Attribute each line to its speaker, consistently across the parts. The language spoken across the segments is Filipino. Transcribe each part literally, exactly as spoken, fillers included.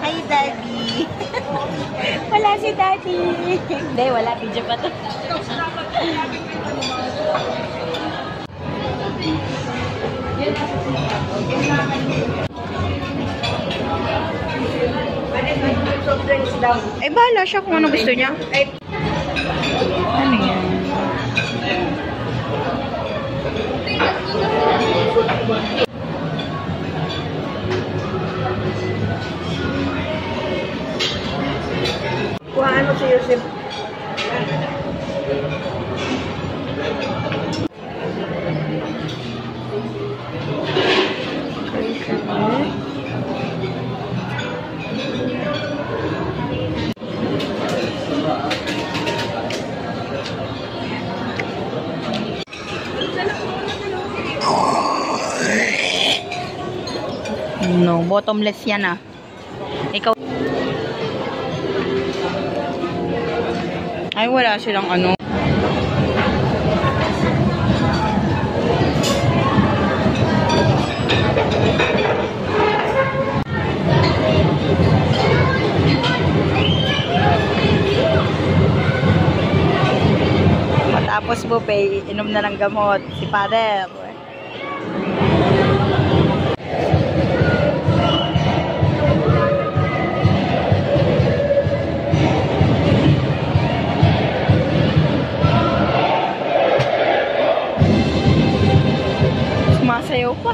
Speaker 1: Hi, Daddy. Wala si Daddy. Hindi, wala. Video pa to. Eh, bahala siya kung ano gusto niya. Ano yan?
Speaker 2: Kuhaan mo si Yosef.
Speaker 1: No, bottomless yan ah. Ikaw. Ay, wala silang ano. Matapos buffet, inom na ng gamot. Si Father. Sumasayaw pa.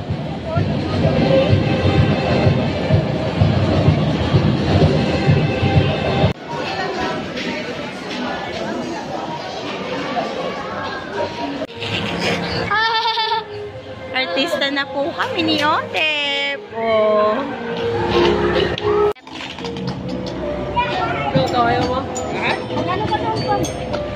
Speaker 1: Artista na po kami ni Otep. Oh.
Speaker 2: Ito, ayaw mo?
Speaker 1: Ano ka naman?